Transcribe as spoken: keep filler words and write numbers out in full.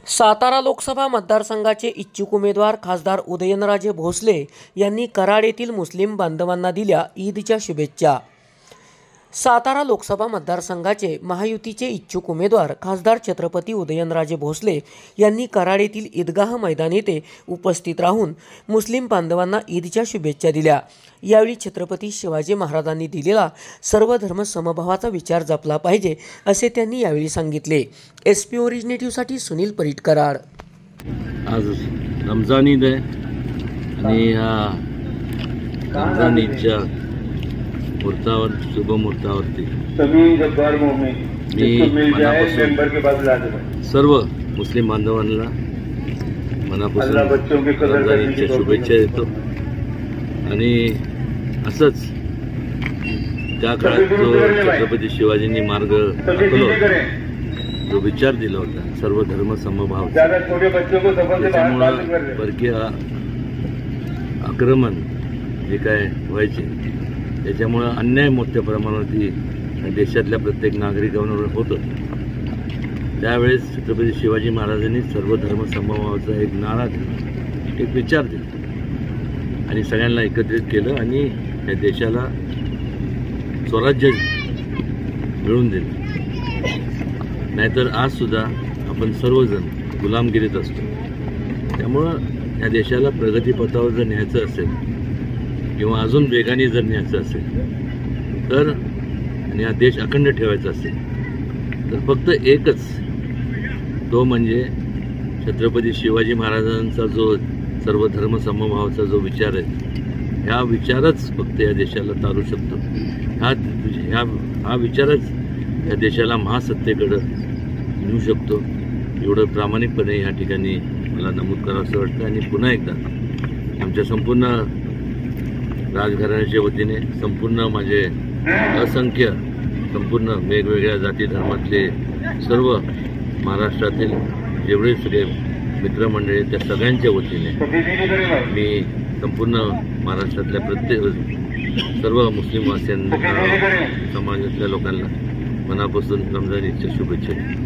सातारा लोकसभा मतदारसंघाचे इच्छुक उमेदवार खासदार उदयनराजे भोसले यांनी कराड येथील मुस्लिम बांधवांना दिल्या ईदच्या शुभेच्छा। सातारा लोकसभा मतदारसंघाचे महायुतीचे इच्छुक उमेदवार खासदार छत्रपती उदयनराजे भोसले यांनी कराड येथील ईदगाह मैदान येथे उपस्थित राहून मुस्लिम बांधवांना ईदच्या शुभेच्छा दिल्या। यावेळी छत्रपती शिवाजी महाराजांनी दिलेला सर्व धर्म समभावाचा विचार जपला पाहिजे असे त्यांनी यावेळी सांगितले। एसपी ओरिजिनेटिव्हसाठी सुनील परीट, कराड। आज रमजान ईद आहे आणि या रमजान ईदच्या मुहूर्तावर शुभ मुहूर्तावरती मी मनापासून सर्व मुस्लिम बांधवांना मनापासून रमजान ईदच्या शुभेच्छा देतो आणि असंच त्या काळात जो छत्रपती शिवाजींनी मार्ग दाखवला, जो विचार दिला होता सर्व धर्म समभाव, त्याच्यामुळं परकीय आक्रमण जे काय व्हायचे त्याच्यामुळं अन्याय मोठ्या प्रमाणावरती देशातल्या प्रत्येक नागरिकांवर होतं। त्यावेळेस छत्रपती शिवाजी महाराजांनी सर्व धर्म समभावाचा एक नारा दिला, एक विचार दिला आणि सगळ्यांना एकत्रित केलं आणि या देशाला स्वराज्य मिळवून दिलं। नाहीतर आजसुद्धा आपण सर्वजण गुलामगिरीत असतो। त्यामुळं या देशाला प्रगतीपथावर जर न्यायचं असेल किंवा अजून वेगाने जर न्यायचं असेल तर आणि हा देश अखंड ठेवायचा असेल तर फक्त एकच, तो म्हणजे छत्रपती शिवाजी महाराजांचा जो सर्व धर्म समभावाचा जो विचार आहे, ह्या विचारच फक्त या देशाला तारू शकतो। हा ह्या हा विचारच या देशाला महासत्तेकडं नेऊ शकतो। एवढं प्रामाणिकपणे या ठिकाणी मला नमूद करावंसं वाटतं आणि पुन्हा एकदा आमच्या संपूर्ण राजघराण्याच्या वतीने, संपूर्ण माझे असंख्य संपूर्ण वेगवेगळ्या जाती धर्मातले सर्व महाराष्ट्रातील जेवढे सगळे मित्रमंडळी त्या सगळ्यांच्या वतीने मी संपूर्ण महाराष्ट्रातल्या प्रत्येक सर्व मुस्लिम वासियांना, समाजातल्या लोकांना मनापासून रमजान ईदच्या शुभेच्छा देतो।